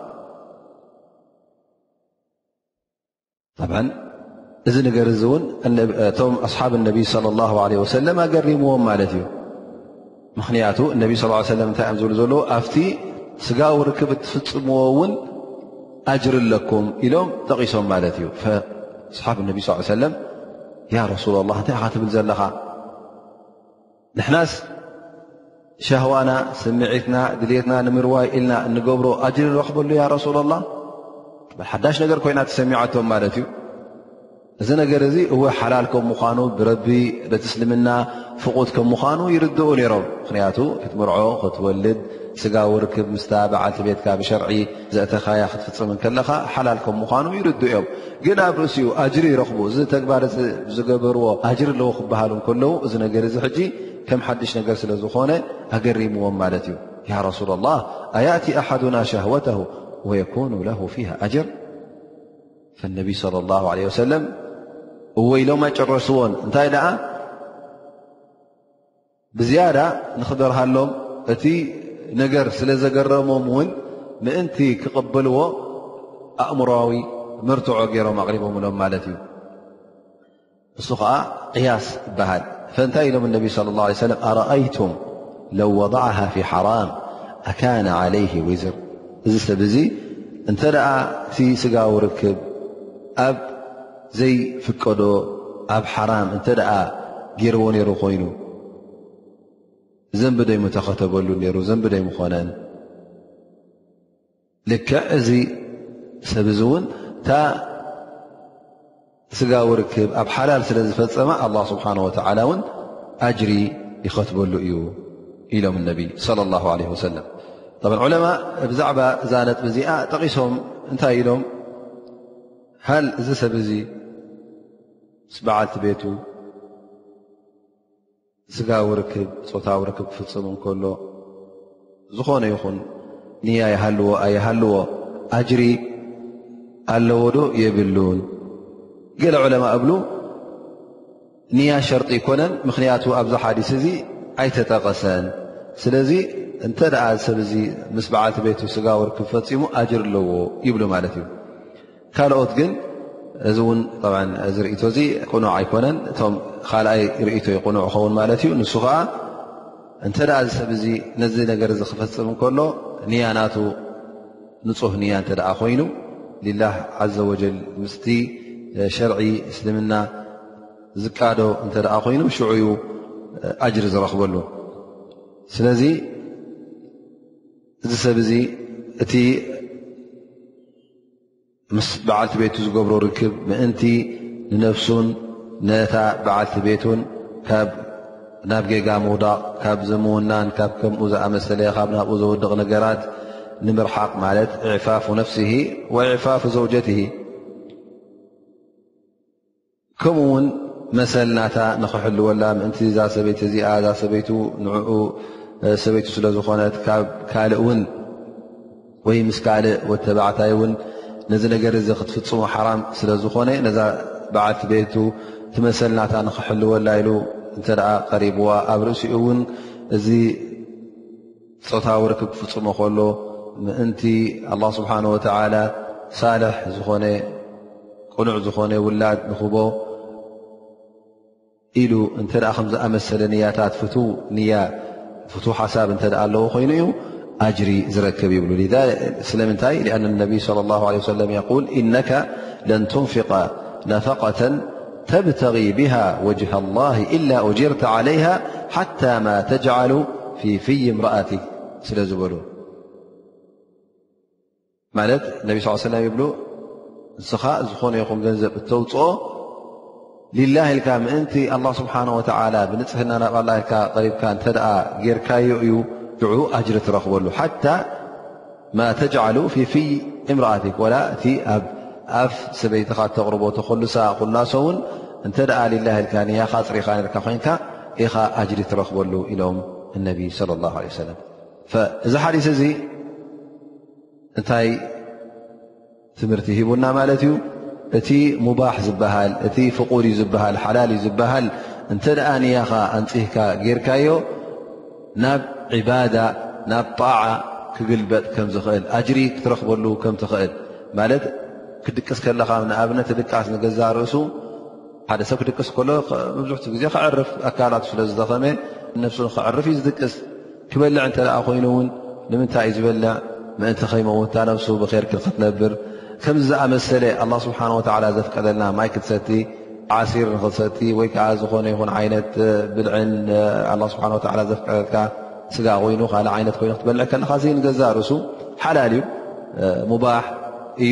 طبعا إذن قرزون توم أصحاب النبي صلى الله عليه وسلم أقرموهم مالتي مخنياته النبي صلى الله عليه وسلم تأمزول زلو أفتي سقاو ركبت فتموون أجر لكم إلهم تقيسهم مالتي فأصحاب النبي صلى الله عليه وسلم يا رسول الله أنت خاتب الزلخة نحناس شهوانا سمعتنا دليتنا نمرواي إلنا نقبروا أجر الوخبر له يا رسول الله حداش نقر كوينات سمعتهم مالتي إذا نقر زي هو حلالكم مخانو بربي لتسلمنا فقودكم مخانو يردوا ليرو خنياتو كتمرعو كتولد سقا وركب مستابعة بيتك بشرعي زأتخايا خطفت من كلخا حلالكم مخانو يردوا يوم قنا برسيو أجري رخبو زي تكبار زقبروا أجر لو خبهالهم كله إذا نقر زي حجي كم حدش نقر سلزخونه أقرموا مالتي يا رسول الله أيأتي أحدنا شهوته ويكون له فيها أجر فالنبي صلى الله عليه وسلم ويلو ما يجرسون انتهي دعا بزيادة نخبرها لهم أتي نقر سلزقرمهم ون مأنتي كقبلوا أأمراوي مرتعوا قيروا مغربهم لهم مالتي الصخاء قياس بهال فانتهي لهم النبي صلى الله عليه وسلم أرأيتم لو وضعها في حرام أكان عليه وزر إذا سبزي انت دعا تي سقا وركب أب زي فكدو أب حرام انت دعا قيروا نيرو خوينو زنب داي متختبلو نيرو زنب داي مخونان لك ازي سبزون تا سقا وركب أب حلال سلازي فتسمع الله سبحانه وتعالى ون أجري يختبلو إيو إلهم النبي صلى الله عليه وسلم طبعا علماء بزعبة زانت بزيئة تقيسهم انتهي إلهم هل إذا سبزي سبعات بيتو سقا وركب صوتا وركب فتسمون كله زخون يخون نيا يهلو أي يهلو أجري اللودو يبلون قال علماء أبلو نيا شرط يكونن مخنياته أبزا حديث زي أي تتقسان سلزي انت دعا سبزي مسبعات بيتو سقا وركب فتسمو أجر له يبلو مالتي ካልኦት ግን እዚ እውን طبعا እዚ ርእቶ እዚ ቁኑዕ ኣይኮነን እቶም ካልኣይ ርእቶ ይቁኑዕ ኸውን ማለት እዩ ንሱ ከዓ እንተ ደኣ እዚ ሰብ እዚ ነዚ ነገር እዚ ክፈፅም እንከሎ ንያናቱ ንፁህ ንያ እንተ ደኣ ኮይኑ ሊላህ ዓዘ ወጀል ምስቲ ሸርዒ እስልምና ዝቃዶ እንተ ደኣ ኮይኑ ሽዑ እዩ ኣጅሪ ዝረኽበሉ ስለዚ እዚ ሰብ እዚ እቲ ምስ በዓልቲ ቤቱ ዝገብሮ ርክብ ምእንቲ ንነፍሱን ነታ በዓልቲ ቤቱን ካብ ናብ ጌጋ ምውዳቕ ካብ ዘምውናን ካብ ከምኡ ዝኣመሰለ ካብ ናብኡ ዘውድቕ ነገራት ንምርሓቕ ማለት ዕፋፍ ነፍሲሂ ወዕፋፍ ዘውጀትሂ ከምኡ ውን መሰልናታ ንኽሕልወላ ምእንቲ እዛ ሰበይቲ እዚኣ እዛ ሰበይቱ ንዕኡ ሰበይቱ ስለ ዝኾነት ካብ ካልእ እውን ወይ ምስ ካልእ ወተባዕታይ እውን ነዚ ነገር እዚ ክትፍፅሙ ሓራም ስለ ዝኾነ ነዛ በዓልቲ ቤቱ ትመሰልናታ ንኽሕልወላ ኢሉ እንተ ደኣ ቀሪብዋ ኣብ ርእሲኡ እውን እዚ ፆታዊ ርክብ ክፍፅሞ ከሎ ምእንቲ ኣላህ ስብሓነ ወተዓላ ሳልሕ ዝኾነ ቁኑዕ ዝኾነ ውላድ ንኽቦ ኢሉ እንተ ደኣ ከምዝኣመሰለ ንያታት ፍቱ ንያ ፍቱ ሓሳብ እንተ ደኣ ኣለዎ ኮይኑ እዩ ኣጅሪ ዝረክብ ይብሉ ስለምንታይ لأن النبي صلى الله عليه وسلم يقول إنك لن تنفق نفقة تبتغي بها وجه الله إلا أجرت عليها حتى ما تجعل في في امرأتك ስለ ዝበሉ ማለት ነቢ صلى الله عليه وسلم ይብሉ ንስኻ ዝኾነ ይኹም ገንዘብ እተውፅኦ ሊላህ ኢልካ ምእንቲ አላህ ስብሓነሁ ወተዓላ ብንፅህና ናብ ኣላህ ኢልካ ቀሪብካ እንተ ደኣ ጌርካዮ እዩ ድዑ ኣጅሪ ትረኽበሉ ሓታ ማ ተጅዓሉ ፊ ፊይ እምርኣቲክ ወላ እቲ ኣብ ኣፍ ሰበይትኻ ተቕርቦ ተኸሉሳ ኩላሶ እውን እንተ ደኣ ሊላህ ኢልካ ንያኻ ፅሪኻ ነርካ ኮይንካ ኢኻ ኣጅሪ ትረኽበሉ ኢሎም እነቢ صለ ላሁ ለ ወሰለም እዚ ሓዲስ እዚ እንታይ ትምህርቲ ሂቡና ማለት እዩ እቲ ሙባሕ ዝበሃል እቲ ፍቁድ እዩ ዝበሃል ሓላል እዩ ዝበሃል እንተ ደኣ ንያኻ ኣንፂህካ ጌርካዮ ናብ ዒባዳ ናብ ጣዓ ክግልበጥ ከም ዝኽእል ኣጅሪ ክትረኽበሉ ከም ትኽእል ማለት ክድቅስ ከለኻ ንኣብነት ድቃስ ንገዛእ ርእሱ ሓደ ሰብ ክድቅስ ከሎ መብዙሕቲ ግዜ ክዕርፍ ኣካላቱ ስለ ዝደኸመ ነፍሱ ክዕርፍ እዩ ዝድቅስ ክበልዕ እንተ ደኣ ኮይኑ እውን ንምንታይ እዩ ዝበልዕ ምእንቲ ኸይመውታ ነፍሱ ብኼር ክትነብር ከምዚ ዝኣመሰለ ኣላህ ስብሓነሁ ወተዓላ ዘፍቀደልና ማይ ክትሰቲ ዓሲር ንክትሰቲ ወይ ከዓ ዝኾነ ይኹን ዓይነት ብልዕን ኣላህ ስብሓነሁ ወተዓላ ዘፍቀደልካ ስጋ ኮይኑ ካልእ ዓይነት ኮይኑ ክትበልዕ ከለኻ እዚ ንገዛእ ርእሱ ሓላል እዩ ሙባሕ እዩ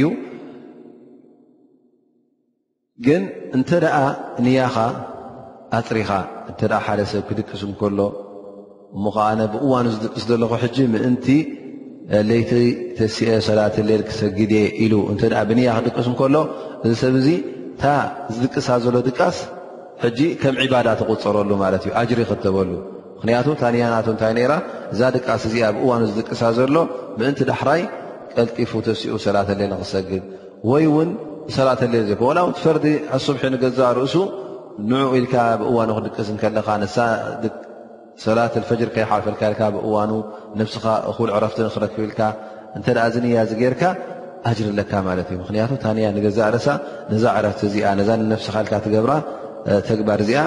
ግን እንተ ደኣ ንያኻ ኣፅሪኻ እንተ ደኣ ሓደ ሰብ ክድቅስ እንከሎ እሞ ከዓነ ብእዋኑ ዝድቅስ ዘለኹ ሕጂ ምእንቲ ለይቲ ተሲአ ሰላት ሌል ክሰግድ ኢሉ እንተ ደኣ ብንያ ክድቅስ እንከሎ እዚ ሰብ እዚ እታ ዝድቅሳ ዘሎ ድቃስ ሕጂ ከም ዒባዳ ትቁፀረሉ ማለት እዩ ኣጅሪ ክትበሉ ምክንያቱ ታንያናቱ እንታይ ነይራ እዛ ድቃስ እዚኣ ብእዋኑ ዝድቅሳ ዘሎ ምእንቲ ዳሕራይ ቀልጢፉ ተሲኡ ሰላት ሌል ንክሰግድ ወይ እውን ሰላት ሌል ዘይኮ ወላ እውን ትፈርዲ ኣሱብሒ ንገዛእ ርእሱ ንዑ ኢልካ ብእዋኑ ክድቅስ ከለኻ ንሳ ሰላት الፈጅር ከይሓልፈልካ ኢልካ ብእዋኑ ነፍስኻ እኹል ዕረፍቲ ንኽረክብ ኢልካ እንተ ደኣ እዚ ንያ ዝጌርካ ኣጅሪ ኣለካ ማለት እዩ ምክንያቱ ታንያ ንገዛእ ርእሳ ነዛ ዕረፍቲ እዚኣ ነዛ ነፍስኻ ኢልካ ትገብራ ተግባር እዚኣ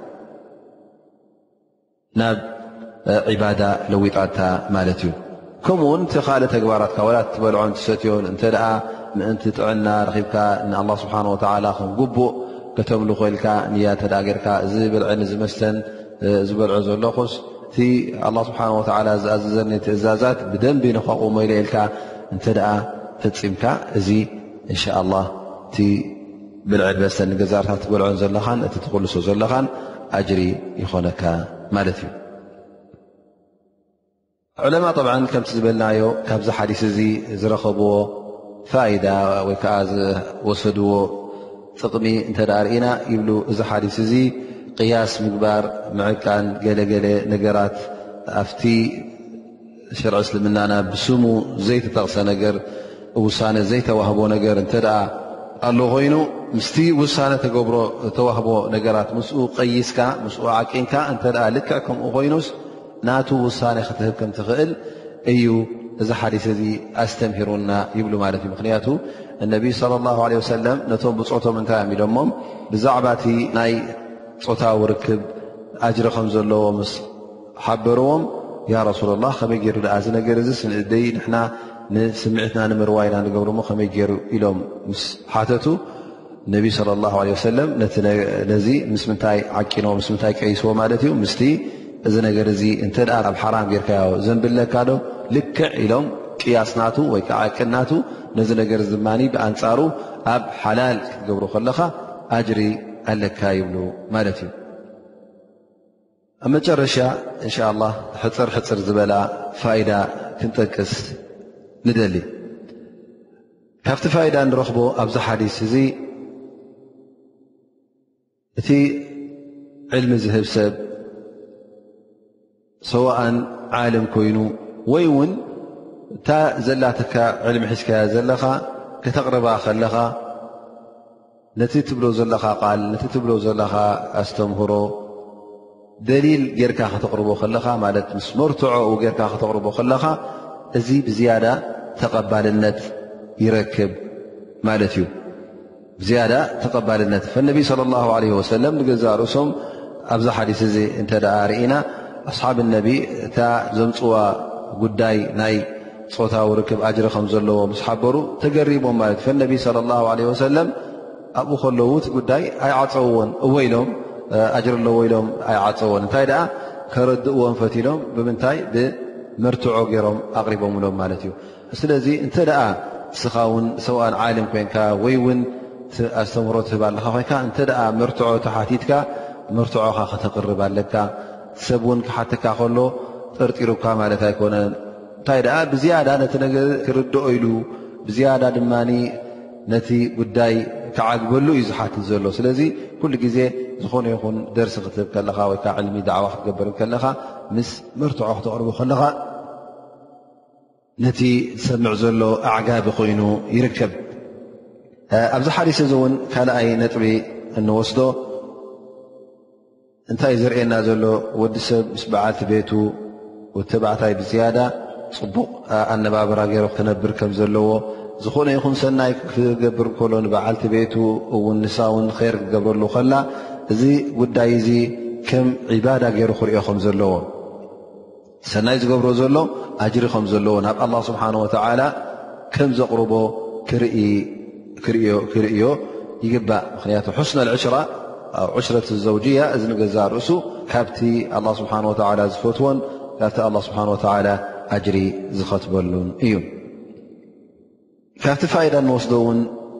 ናብ ዒባዳ ለዊጣታ ማለት እዩ ከምኡ ውን እቲ ካልእ ተግባራትካ ወላ ትበልዖን ትሰትዮን እንተ ደኣ ምእንቲ ጥዕና ረኺብካ ንኣላህ ስብሓነሁ ወተዓላ ከም ግቡእ ከተምልኾ ኢልካ ንያ እንተ ደኣ ጌርካ እዚ ብልዕን እዚ መስተን ዝበልዖ ዘለኹስ እቲ ኣላህ ስብሓነሁ ወተዓላ ዝኣዘዘኒ ትእዛዛት ብደንቢ ንኸቁሞ ኢለ ኢልካ እንተ ደኣ ፈፂምካ እዚ እንሻ ኣላህ እቲ ብልዕን መስተን ንገዛርታት ትበልዖን ዘለኻን እቲ ትኽልሶ ዘለኻን ኣጅሪ ይኾነካ ማለት እዩ ዑለማ ጠብዓ ከምቲ ዝበልናዮ ካብዚ ሓዲስ እዚ ዝረኸብዎ ፋኢዳ ወይ ከዓ ዝወሰድዎ ጥቕሚ እንተ ደኣ ርኢና ይብሉ እዚ ሓዲስ እዚ ቅያስ ምግባር ምዕቃን ገለገለ ነገራት ኣብቲ ሽርዒ እስልምናና ብስሙ ዘይተጠቕሰ ነገር ውሳነ ዘይተዋህቦ ነገር እንተ ደኣ ኣሎ ኮይኑ ምስቲ ውሳነ ተገብሮ ተዋህቦ ነገራት ምስኡ ቀይስካ ምስኡ ዓቂንካ እንተ ደኣ ልክዕ ከምኡ ኮይኑስ ናቱ ውሳነ ክትህብ ከም ትኽእል እዩ እዚ ሓዲስ እዚ ኣስተምሂሩና ይብሉ ማለት እዩ ምክንያቱ እነቢይ صለ ላሁ ለ ወሰለም ነቶም ብፆቶም እንታይ ኣሚሎሞም ብዛዕባ እቲ ናይ ፆታዊ ርክብ ኣጅሪ ከም ዘለዎ ምስ ሓበርዎም ያ ረሱላ ላህ ከመይ ገይሩ ደኣ እዚ ነገር እዚ ስንእደይ ንሕና ንስምዒትና ንምርዋይና ንገብሮሞ ከመይ ገይሩ ኢሎም ምስ ሓተቱ ነቢ صለ ላሁ ለ ወሰለም ነዚ ምስ ምንታይ ዓቂኖ ምስ ምንታይ ቀይስዎ ማለት እዩ ምስቲ እዚ ነገር እዚ እንተ ደኣ ኣብ ሓራም ጌርካዮ ዘንብለካ ዶ ልክዕ ኢሎም ቅያስናቱ ወይ ከዓ ቅናቱ ነዚ ነገር ዝማኒ ብኣንፃሩ ኣብ ሓላል ክትገብሮ ከለኻ ኣጅሪ ኣለካ ይብሉ ማለት እዩ መጨረሻ እንሻ አላህ ሕፅር ሕፅር ዝበላ ፋይዳ ክንጠቅስ ንደሊ ካብቲ ፋይዳ ንረኽቦ ኣብዚ ሓዲስ እዚ እቲ ዕልሚ ዝህብ ሰብ ሰዋእን ዓለም ኮይኑ ወይ እውን እታ ዘላትካ ዕልሚ ሒዝካያ ዘለኻ ከተቕርባ ከለኻ ነቲ ትብሎ ዘለኻ ቃል ነቲ ትብሎ ዘለኻ ኣስተምህሮ ደሊል ጌርካ ከተቕርቦ ከለኻ ማለት ምስ መርትዖኡ ጌርካ ከተቕርቦ ከለኻ እዚ ብዝያዳ ተቐባልነት ይረክብ ማለት እዩ። ብዝያዳ ተቐባልነት ፈነቢ صለ ላሁ ለ ወሰለም ንገዛእ ርእሶም ኣብዛ ሓዲስ እዚ እንተ ደኣ ርኢና ኣስሓብ ነቢ እታ ዘምፅዋ ጉዳይ ናይ ፆታዊ ርክብ ኣጅሪ ከም ዘለዎ ምስ ሓበሩ ተገሪቦም ማለት እዩ። ፈነቢ صለ ላሁ ለ ወሰለም ኣብኡ ከለዉ እቲ ጉዳይ ኣይዓፀውዎን እወ ኢሎም ኣጅሪ ኣለዎ ኢሎም ኣይዓፀዎን እንታይ ደኣ ከረድእዎም ፈቲሎም ብምንታይ ብመርትዖ ገይሮም ኣቕሪቦምሎም ማለት እዩ። ስለዚ እንተ ደኣ እስኻ ውን ሰብኣን ዓለም ኮንካ ወይ ውን ኣስተምህሮ ትህብ ኣለኻ ኮንካ እንተ ደኣ መርትዖ ተሓቲትካ መርትዖኻ ከተቕርብ ኣለካ። ሰብ ውን ክሓትካ ከሎ ጠርጢሩካ ማለት ኣይኮነን። እንታይ ደኣ ብዝያዳ ነቲ ነገር ክርድኦ ኢሉ ብዝያዳ ድማኒ ነቲ ጉዳይ ክዓግበሉ እዩ ዝሓትት ዘሎ። ስለዚ ኩሉ ግዜ ዝኾነ ይኹን ደርሲ ክትህብ ከለኻ ወይ ከዓ ዕልሚ ዳዕዋ ክትገበር ከለኻ ምስ መርትዖ ክተቕርቡ ከለኻ ነቲ ሰምዕ ዘሎ ኣዕጋቢ ኮይኑ ይርከብ። ኣብዚ ሓዲስ እዚ እውን ካልኣይ ነጥቢ እንወስዶ እንታይ ዝርአየና ዘሎ ወዲ ሰብ ምስ በዓልቲ ቤቱ ወዲ ተባዕታይ ብዝያዳ ፅቡቕ ኣነባብራ ገይሩ ክነብር ከም ዘለዎ ዝኾነ ይኹን ሰናይ ክገብር ከሎ ንበዓልቲ ቤቱ እውን ንሳ እውን ኸይር ክገብረሉ ከላ እዚ ጉዳይ እዚ ከም ዒባዳ ገይሩ ክሪኦ ከም ዘለዎ ሰናይ ዝገብሮ ዘሎ ኣጅሪ ከም ዘለዎ ናብ ኣላህ ስብሓነ ወተዓላ ከም ዘቕርቦ ክርእዮ ይግባእ። ምክንያቱ ሑስነ ልዕሽራ ዑሽረት ዘውጅያ እዚ ንገዛእ ርእሱ ካብቲ ኣላህ ስብሓነ ወተዓላ ዝፈትዎን ካብቲ ኣላህ ስብሓነ ወተዓላ ኣጅሪ ዝኸትበሉን እዩ። ካብቲ ፋይዳ እንወስዶ እውን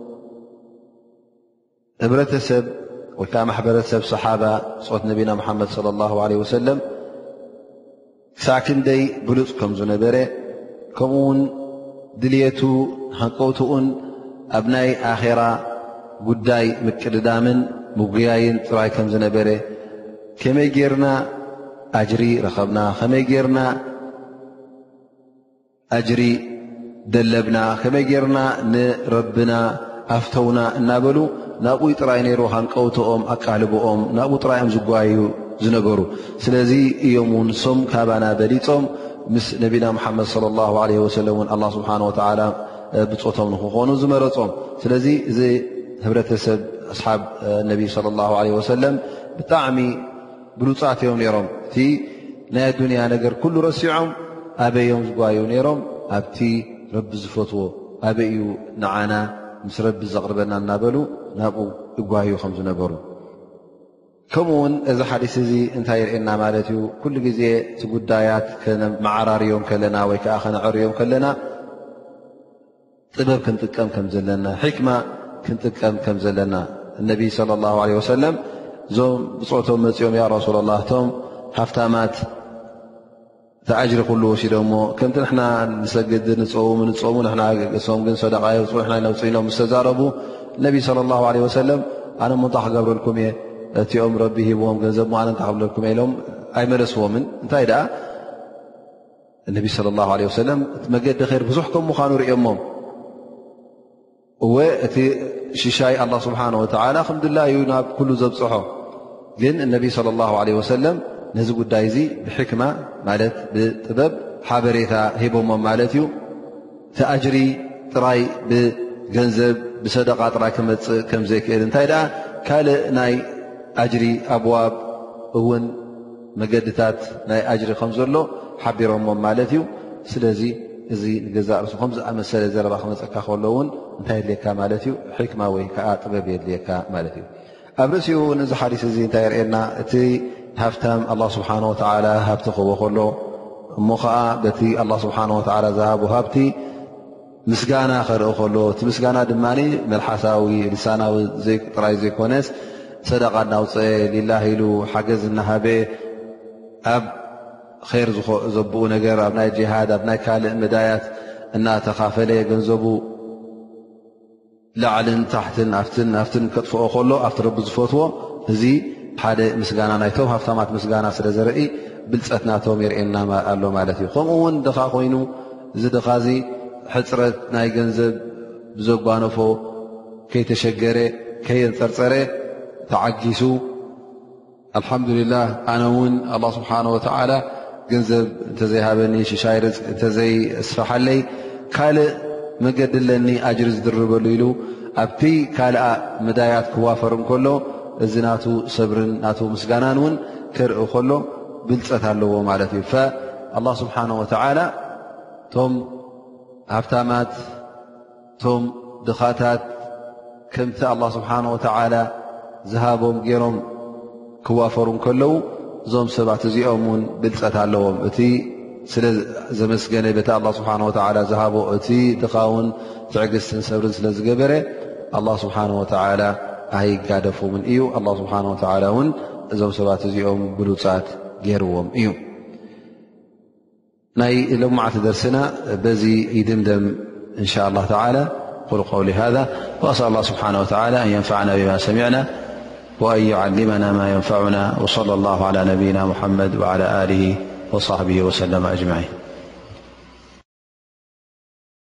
ሕብረተሰብ ወይ ከዓ ማሕበረሰብ ሰሓባ ፆት ነቢና ሙሓመድ صለ ላሁ ለ ወሰለም ክሳዕ ክንደይ ብሉፅ ከም ዝነበረ ከምኡውን ድልየቱ ሃንቀውትኡን ኣብ ናይ ኣኼራ ጉዳይ ምቅድዳምን ምጉያይን ጥራይ ከም ዝነበረ ከመይ ጌርና ኣጅሪ ረኸብና ከመይ ጌርና ኣጅሪ ደለብና ከመይ ጌርና ንረብና ኣፍተውና እናበሉ ናብኡ ጥራይ ነይሩ ሃንቀውትኦም ኣቃልብኦም ናብኡ ጥራይኦም ዝጓዩ ዝነበሩ። ስለዚ እዮም ውን ሶም ካባና በሊፆም ምስ ነቢና ሙሓመድ صለ ላሁ ለ ወሰለም ን ኣላህ ስብሓነ ወተዓላ ብፆቶም ንክኾኑ ዝመረፆም። ስለዚ እዚ ሕብረተሰብ ኣስሓብ ነቢ صለ ላሁ ለ ወሰለም ብጣዕሚ ብሉፃት እዮም ነይሮም። እቲ ናይ ኣዱንያ ነገር ኩሉ ረሲዖም ኣበዮም ዝጓዩ ነይሮም ኣብቲ ረቢ ዝፈትዎ ኣበይ እዩ ንዓና ምስ ረቢ ዘቕርበና እናበሉ ናብኡ እጓዩ ከም ዝነበሩ። ከምኡውን እዚ ሓዲስ እዚ እንታይ ይርአየና ማለት እዩ ኩሉ ግዜ እቲ ጉዳያት መዓራርዮም ከለና ወይ ከዓ ከነዕርዮም ከለና ጥበብ ክንጥቀም ከም ዘለና ሕክማ ክንጥቀም ከም ዘለና እነቢ صለ ላሁ ለ ወሰለም እዞም ብፆቶም መፂኦም ያ ረሱላ ላህ እቶም ሃፍታማት ተኣጅሪ ኩሉ ወሲዶሞ ከምቲ ንሕና ንሰግድ ንፀውሙ ንፀሙ ንሶም ግን ሰደቃ የውፅኡ ንሕና ነውፅኢኖም ዝተዛረቡ ነቢ صለ ላሁ ለ ወሰለም ኣነ ሞንታ ክገብረልኩም እየ እቲኦም ረቢ ሂብዎም ገንዘብ ሞ ኣነ እንታይ ክብለልኩም ኢሎም ኣይመለስዎምን። እንታይ ደኣ እነቢ صለ ላሁ ለ ወሰለም እቲ መገዲ ኸይር ብዙሕ ከም ምዃኑ ርኦሞም እወ እቲ ሽሻይ ኣላህ ስብሓነ ወተዓላ ከምድላ እዩ ናብ ኩሉ ዘብፅሖ። ግን እነቢ صለ ላሁ ለ ወሰለም ነዚ ጉዳይ እዚ ብሕክማ ማለት ብጥበብ ሓበሬታ ሂቦሞም ማለት እዩ። ተኣጅሪ ጥራይ ብገንዘብ ብሰደቃ ጥራይ ክመፅእ ከም ዘይክእል እንታይ ደኣ ካልእ ናይ ኣጅሪ ኣብዋብ እውን መገድታት ናይ ኣጅሪ ከም ዘሎ ሓቢሮሞም ማለት እዩ። ስለዚ እዚ ንገዛእ ርሱ ከምዝኣመሰለ ዘረባ ክመፀካ ከሎ እውን እንታይ የድልየካ ማለት እዩ ሕክማ ወይ ከዓ ጥበብ የድልየካ ማለት እዩ። ኣብ ርእሲኡ ነዚ ሓዲስ እዚ እንታይ የርኤየና እቲ ሃፍታም ኣላህ ስብሓነ ወተዓላ ሃብቲ ክህቦ ከሎ እሞ ከዓ በቲ ኣላህ ስብሓነ ወተዓላ ዝሃቡ ሃብቲ ምስጋና ክርኢ ከሎ እቲ ምስጋና ድማኒ መልሓሳዊ ልሳናዊ ጥራይ ዘይኮነስ ሰደቃ እናውፅአ ሊላህ ኢሉ ሓገዝ እናሃበ ኣብ خير ዘብኡ ነገር ኣብ ናይ ጂሃድ ኣብ ናይ ካልእ መዳያት እናተኻፈለ ገንዘቡ ላዕልን ታሕትን ኣፍትን ናፍትን ከጥፍኦ ከሎ ኣብቲ ረቢ ዝፈትዎ እዚ ሓደ ምስጋና ናይቶም ሃብታማት ምስጋና ስለ ዘርኢ ብልፀት ናቶም የርእየና ኣሎ ማለት እዩ። ከምኡ እውን ድኻ ኮይኑ እዚ ድኻ እዚ ሕፅረት ናይ ገንዘብ ብዘጓነፎ ከይተሸገረ ከየንፀርፀረ ተዓጊሱ አልሓምዱሊላህ ኣነ እውን አላህ ስብሓነሁ ወተዓላ ገንዘብ እንተዘይሃበኒ ሽሻይ ርዝቂ እንተዘይስፋሓለይ ካልእ መገዲ ለኒ ኣጅሪ ዝድርበሉ ኢሉ ኣብቲ ካልኣ መዳያት ክዋፈር እንከሎ እዚ ናቱ ሰብርን ናቱ ምስጋናን እውን ክርኢ ከሎ ብልፀት ኣለዎ ማለት እዩ። ፈአላህ ስብሓነሁ ወተዓላ ቶም ሃብታማት ቶም ድኻታት ከምቲ አላህ ስብሓነሁ ወተዓላ ዝሃቦም ገይሮም ክዋፈሩ እንከለዉ እዞም ሰባት እዚኦም እውን ብልፀት ኣለዎም። እቲ ስለ ዘመስገነ በቲ አላህ ስብሓነሁ ወተዓላ ዝሃቦ እቲ ድኻውን ትዕግስትን ሰብርን ስለ ዝገበረ አላህ ስብሓነሁ ወተዓላ ኣይጋደፎምን እዩ። አላህ ስብሓነሁ ወተዓላ እውን እዞም ሰባት እዚኦም ብሉፃት ገይርዎም እዩ። ናይ ሎማዓቲ ደርስና በዚ ይድምደም እንሻ አላህ ተዓላ። قل قولي هذا وأسأل الله سبحانه وتعالى أن ينفعنا بما سمعنا وأن يعلمنا ما ينفعنا وصلى الله على نبينا محمد وعلى آله وصحبه وسلم أجمعين.